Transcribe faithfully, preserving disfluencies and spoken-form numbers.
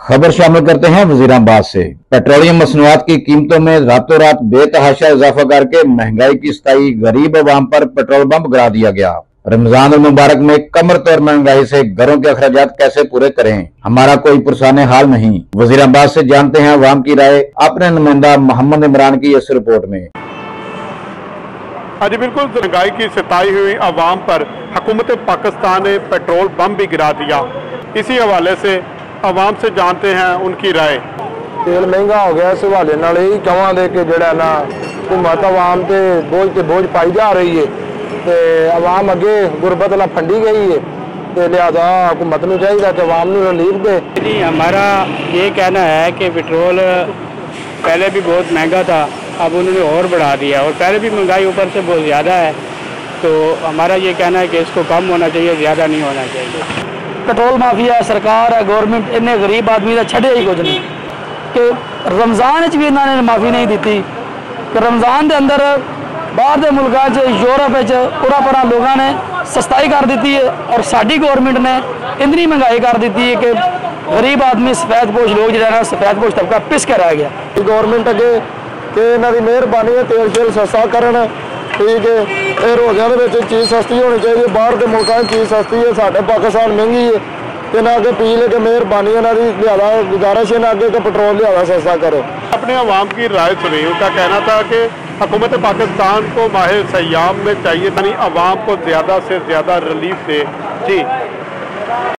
खबर शामिल करते हैं वजीराबाद से। पेट्रोलियम मसनूआत की कीमतों में रातों रात बेतहाशा इजाफा करके महंगाई की सताई गरीब अवाम पर पेट्रोल बम गिरा दिया गया। रमजान उल मुबारक में कमर तोड़ महंगाई से घरों के अखराजात कैसे पूरे करें, हमारा कोई पुरसाने हाल नहीं। वजीराबाद से जानते हैं अवाम की राय अपने नुमाइंदा मोहम्मद इमरान की इस रिपोर्ट में। हाँ जी बिल्कुल, महंगाई की सताई हुई अवाम पर हुकूमत पाकिस्तान ने पेट्रोल बम भी गिरा दिया। इसी हवाले से आवाम से जानते हैं उनकी राय। तेल महंगा हो गया, इस हवाले नाल यही कहांगे कि जिहड़ा ना हुकूमत आवाम ते बोझ ते बोझ पाई जा रही है, तो आवाम अगे गुरबत नाल फंडी गई है, तो लिहाजा हुकूमत नूं चाहिए कि आवाम नूं रिलीफ दे। जी हमारा ये कहना है कि पेट्रोल पहले भी बहुत महंगा था, अब उन्होंने और बढ़ा दिया, और पहले भी महंगाई ऊपर से बहुत ज़्यादा है, तो हमारा ये कहना है कि इसको कम होना चाहिए, ज़्यादा नहीं होना चाहिए। पेट्रोल माफिया सरकार है, गवर्नमेंट इन्हें गरीब आदमी का छड़े ही कुछ नहीं कि रमज़ान भी इन्होंने माफ़ी नहीं दी कि रमज़ान के अंदर बाहर के मुल्कों यूरोप पूरा पूरा लोगों ने सस्ताई कर दी है, और साड़ी गवर्नमेंट ने इतनी महंगाई कर दी है कि गरीब आदमी सफेद पोश लोग जो सफेद पोश तबका पिस के रह गया। गवर्नमेंट अगे कि इन्हों की मेहरबानी है, तेल शेल सस्ता करन, ठीक है। रोज़ियां के चीज़ सस्ती होनी चाहिए, बाहर के मुल्कों में चीज़ सस्ती है, साढ़े पाकिस्तान महंगी है, इन्हें अगे अपील के मेहरबानी इन्होंने लिहाजा गुजारिश है अगे कि पेट्रोल लिहाजा सस्ता करो। अपने अवाम की राय सुनी, उनका कहना था कि हुकूमत पाकिस्तान को माह सयाम में चाहिए यानी अवाम को ज़्यादा से ज़्यादा रिलीफ दे। जी